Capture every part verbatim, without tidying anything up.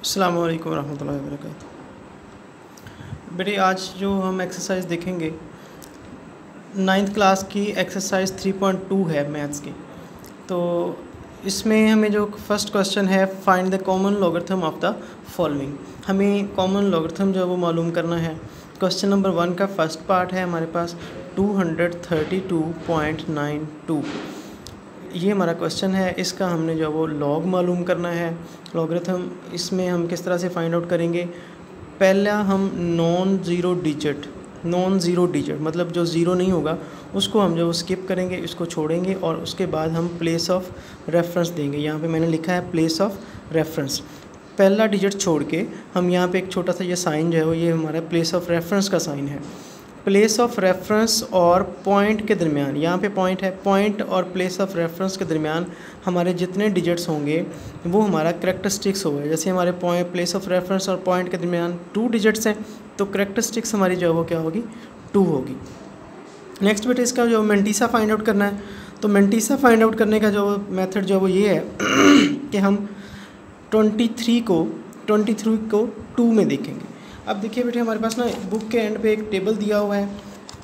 अस्सलाम वालेकुम रहमतुल्लाहि व बरकातुहू। बेटे आज जो हम एक्सरसाइज देखेंगे नाइन्थ क्लास की एक्सरसाइज थ्री पॉइंट टू है मैथ्स की। तो इसमें हमें जो फर्स्ट क्वेश्चन है find the common logarithm of the following, हमें कॉमन लॉगरिथम जो है वो मालूम करना है। क्वेश्चन नंबर वन का फर्स्ट पार्ट है हमारे पास two hundred thirty two point nine two, ये हमारा क्वेश्चन है। इसका हमने जो वो लॉग मालूम करना है, लॉगरिथम। इसमें हम किस तरह से फाइंड आउट करेंगे, पहला हम non zero digit non zero digit मतलब जो ज़ीरो नहीं होगा उसको हम जो स्किप करेंगे, इसको छोड़ेंगे और उसके बाद हम प्लेस ऑफ रेफरेंस देंगे। यहाँ पे मैंने लिखा है प्लेस ऑफ रेफरेंस, पहला डिजिट छोड़ के हम यहाँ पे एक छोटा सा ये साइन जो है वो ये हमारा प्लेस ऑफ रेफरेंस का साइन है। प्लेस ऑफ रेफरेंस और पॉइंट के दरमियान, यहाँ पे पॉइंट है, पॉइंट और प्लेस ऑफ रेफरेंस के दरमियान हमारे जितने डिजिट्स होंगे वो हमारा करेक्टरिस्टिक्स होगा। जैसे हमारे पॉइंट प्लेस ऑफ रेफरेंस और पॉइंट के दरमियान टू डिजिट्स हैं तो करेक्टरिस्टिक्स हमारी जो है वो क्या होगी, टू होगी। नेक्स्ट बेटे इसका जो मेंटीसा फाइंड आउट करना है, तो मेंटीसा फाइंड आउट करने का जो मेथड जो है वो ये है कि हम ट्वेंटी थ्री को ट्वेंटी थ्री को टू में देखेंगे। अब देखिए बेटे हमारे पास ना बुक के एंड पे एक टेबल दिया हुआ है,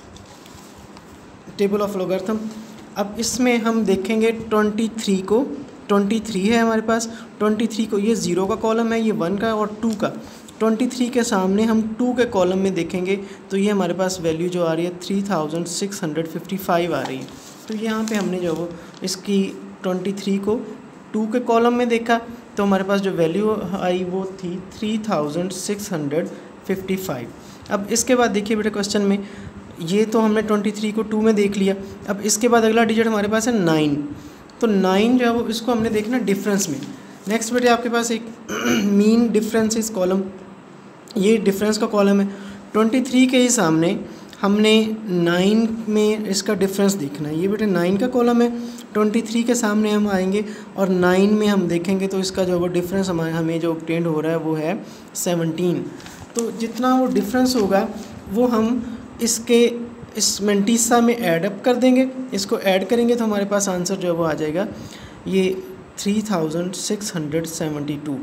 टेबल ऑफ लॉगरिथम। अब इसमें हम देखेंगे ट्वेंटी थ्री को, ट्वेंटी थ्री है हमारे पास, ट्वेंटी थ्री को ये ज़ीरो का कॉलम है, ये वन का और टू का। ट्वेंटी थ्री के सामने हम टू के कॉलम में देखेंगे तो ये हमारे पास वैल्यू जो आ रही है three thousand six hundred fifty five आ रही है। तो यहाँ पे हमने जो वो इसकी ट्वेंटी थ्री को टू के कॉलम में देखा तो हमारे पास जो वैल्यू आई वो थी three thousand six hundred fifty five. अब इसके बाद देखिए बेटे क्वेश्चन में ये तो हमने ट्वेंटी थ्री को टू में देख लिया। अब इसके बाद अगला डिजिट हमारे पास है नाइन, तो नाइन जो है वो इसको हमने देखना डिफरेंस में। नेक्स्ट बेटे आपके पास एक मीन डिफरेंस इस कॉलम, ये डिफरेंस का कॉलम है। ट्वेंटी थ्री के ही सामने हमने नाइन में इसका डिफरेंस देखना है, ये बेटे नाइन का कॉलम है। ट्वेंटी थ्री के सामने हम आएंगे और नाइन में हम देखेंगे तो इसका जो वो डिफरेंस हमारे हमें जो ऑब्टेंड हो रहा है वो है सेवनटीन। तो जितना वो डिफरेंस होगा वो हम इसके इस मेंटीसा में ऐड अप कर देंगे, इसको ऐड करेंगे तो हमारे पास आंसर जो है वो आ जाएगा ये three thousand six hundred seventy two.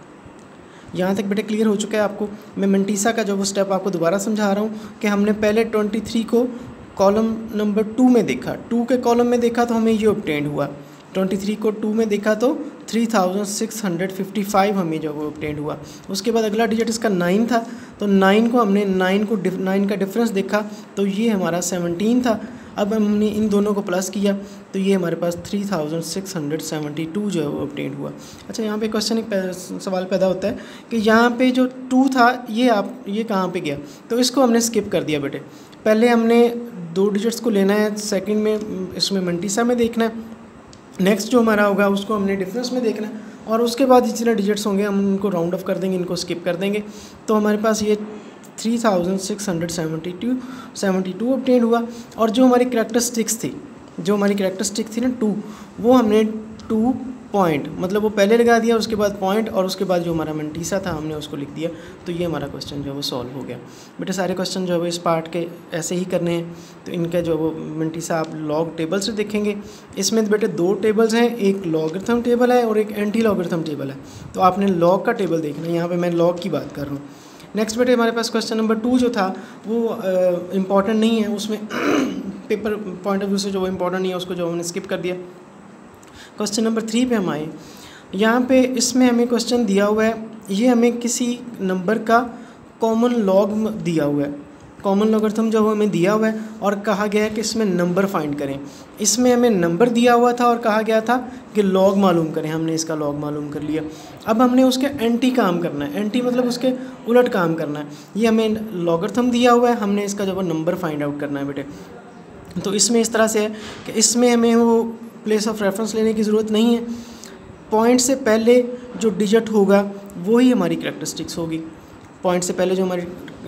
यहाँ तक बेटे क्लियर हो चुका है आपको। मैं मेंटीसा का जो वो स्टेप आपको दोबारा समझा रहा हूँ कि हमने पहले ट्वेंटी थ्री को कॉलम नंबर टू में देखा, टू के कॉलम में देखा तो हमें ये ऑब्टेंड हुआ। ट्वेंटी थ्री को टू में देखा तो three thousand six hundred fifty five हमें जो वो ऑब्टेंड हुआ। उसके बाद अगला डिजिट इसका नाइन था तो नाइन को हमने नाइन को नाइन का डिफरेंस देखा तो ये हमारा सेवनटीन था। अब हमने इन दोनों को प्लस किया तो ये हमारे पास three thousand six hundred seventy two जो है वो ऑब्टेंड हुआ। अच्छा यहाँ पे क्वेश्चन एक सवाल पैदा होता है कि यहाँ पे जो टू था ये आप ये कहाँ पे गया, तो इसको हमने स्किप कर दिया बेटे। पहले हमने दो डिजिट्स को लेना है, सेकंड में इसमें मेंटीसा में देखना है, नेक्स्ट जो हमारा होगा उसको हमने डिफरेंस में देखना है और उसके बाद जितने डिजिट्स होंगे हम उनको राउंड ऑफ कर देंगे, इनको स्किप कर देंगे। तो हमारे पास ये three thousand six hundred seventy two seventy two obtained हुआ। और जो हमारी करेक्टरिस्टिक्स थी जो हमारी करेक्टरिस्टिक थी ना टू, वो हमने टू पॉइंट मतलब वो पहले लगा दिया, उसके बाद पॉइंट और उसके बाद जो हमारा मेंटीसा था हमने उसको लिख दिया। तो ये हमारा क्वेश्चन जो है वो सॉल्व हो गया। बेटे सारे क्वेश्चन जो है वो इस पार्ट के ऐसे ही करने हैं। तो इनका जो वो मेंटीसा आप लॉग टेबल से देखेंगे। इसमें बेटे दो टेबल्स हैं, एक लॉगरिथम टेबल है और एक एंटी लॉगरिथम टेबल है। तो आपने लॉग का टेबल देखना है, यहाँ पर मैं लॉग की बात कर रहा हूँ। नेक्स्ट बेटे हमारे पास क्वेश्चन नंबर टू जो था वो इम्पॉर्टेंट नहीं है, उसमें पेपर पॉइंट ऑफ व्यू से जो इम्पॉर्टेंट नहीं है उसको जो हमने स्किप कर दिया। क्वेश्चन नंबर थ्री पे हम आए, यहाँ पे इसमें हमें क्वेश्चन दिया हुआ है, ये हमें किसी नंबर का कॉमन लॉग दिया हुआ है, कॉमन लॉगरिथम जो हमें दिया हुआ है और कहा गया है कि इसमें नंबर फाइंड करें। इसमें हमें नंबर दिया हुआ था और कहा गया था कि लॉग मालूम करें, हमने इसका लॉग मालूम कर लिया। अब हमने उसके एंटी काम करना है, एंटी मतलब उसके उलट काम करना है। ये हमें लॉगरिथम दिया हुआ है, हमने इसका जो नंबर फाइंड आउट करना है बेटे। तो इसमें इस तरह से है कि इसमें हमें वो प्लेस ऑफ रेफरेंस लेने की ज़रूरत नहीं है, पॉइंट से पहले जो डिजिट होगा वही हमारी करेक्टरिस्टिक्स होगी। पॉइंट से पहले जो हमारी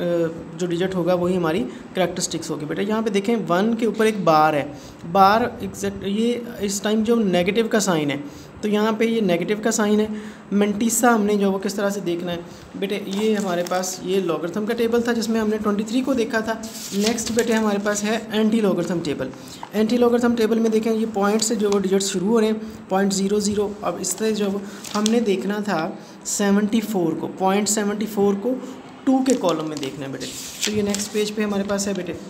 जो डिजिट होगा वही हमारी करेक्टरिस्टिक्स होगी। बेटा यहाँ पे देखें वन के ऊपर एक बार है, बार एग्जैक्ट ये इस टाइम जो नेगेटिव का साइन है तो यहाँ पे ये नेगेटिव का साइन है। मेंटिसा हमने जो वो किस तरह से देखना है बेटे, ये हमारे पास ये लॉगरिथम का टेबल था जिसमें हमने तेईस को देखा था। नेक्स्ट बेटे हमारे पास है anti logarithm table. Anti logarithm table में देखें ये पॉइंट से जो वो डिजिट शुरू हो रहे हैं पॉइंट ज़ीरो ज़ीरो। अब इस तरह जो हमने देखना था सेवेंटी फोर को, पॉइंट सेवेंटी फोर को टू के कॉलम में देखना है बेटे। तो ये नेक्स्ट पेज पे हमारे पास है बेटे,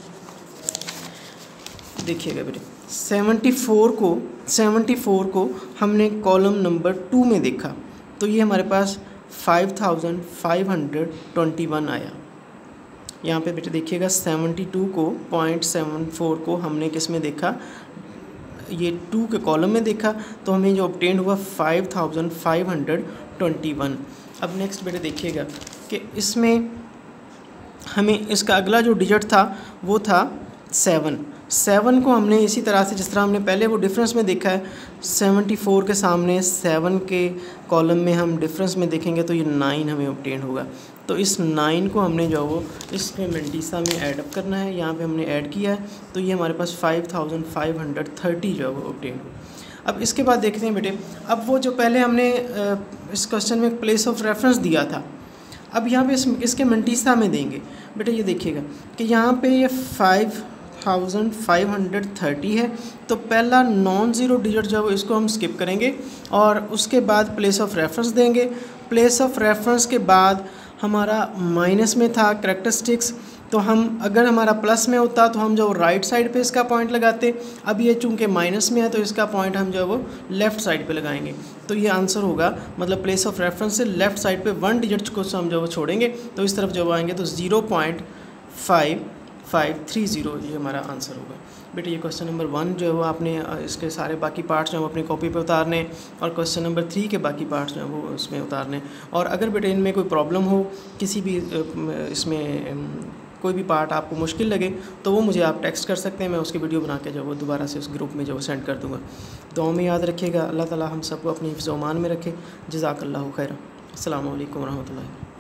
देखिएगा बेटे सेवेंटी फोर को सेवेंटी फोर को हमने कॉलम नंबर टू में देखा तो ये हमारे पास five thousand five hundred twenty one आया। यहाँ पे बेटे देखिएगा सेवेंटी टू को पॉइंट सेवन फोर को हमने किस में देखा, ये टू के कॉलम में देखा तो हमें जो ऑब्टेन हुआ five thousand five hundred twenty one. अब नेक्स्ट बेटे देखिएगा कि इसमें हमें इसका अगला जो डिजिट था वो था सेवन। सेवन को हमने इसी तरह से जिस तरह हमने पहले वो डिफरेंस में देखा है, सेवेंटी फोर के सामने सेवन के कॉलम में हम डिफरेंस में देखेंगे तो ये नाइन हमें ऑब्टेन होगा। तो इस नाइन को हमने जो वो इसमें मेंटिसा में ऐड अप करना है, यहाँ पे हमने ऐड किया है तो ये हमारे पास five thousand five hundred thirty जो है वो ऑब्टेन हो। अब इसके बाद देखते हैं बेटे, अब वो जो पहले हमने इस क्वेश्चन में प्लेस ऑफ रेफरेंस दिया था, अब यहाँ पे इस, इसके मेंटिसा में देंगे बेटे। ये देखिएगा कि यहाँ पे ये five thousand five hundred thirty है तो पहला नॉन ज़ीरो डिजिट जो है इसको हम स्किप करेंगे और उसके बाद प्लेस ऑफ रेफरेंस देंगे। प्लेस ऑफ रेफरेंस के बाद हमारा माइनस में था कैरेक्टरिस्टिक्स, तो हम अगर हमारा प्लस में होता तो हम जो राइट साइड पे इसका पॉइंट लगाते। अब ये चूँकि माइनस में है तो इसका पॉइंट हम जो है वो लेफ़्ट साइड पे लगाएंगे। तो ये आंसर होगा, मतलब प्लेस ऑफ रेफरेंस से लेफ़्ट साइड पे वन डिजिट को हम जो वो छोड़ेंगे तो इस तरफ जब आएंगे तो zero point five five three zero ये हमारा आंसर होगा। बेटे ये क्वेश्चन नंबर वन जो है वो आपने इसके सारे बाकी पार्ट्स जो है वो अपनी कॉपी पे उतारने और क्वेश्चन नंबर थ्री के बाकी पार्ट्स जो हैं वो उसमें उतारने। और अगर बेटे इनमें कोई प्रॉब्लम हो, किसी भी इसमें कोई भी पार्ट आपको मुश्किल लगे तो वो मुझे आप टेक्स्ट कर सकते हैं, मैं उसकी वीडियो बना के जो वो दोबारा से उस ग्रुप में जो सेंड कर दूँगा। दुआ में याद रखिएगा, अल्लाह ताला हम सबको अपनी हिफ्ज़-ओ-अमान में रखे। जज़ाकल्लाहु खैर। अस्सलामु अलैकुम व रहमतुल्लाह।